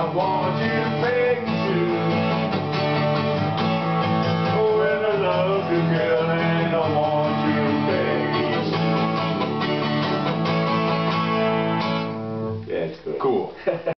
want you to pay me too. Oh, and I love you, girl, and I want you to pay me too. Yeah, it's good. Cool.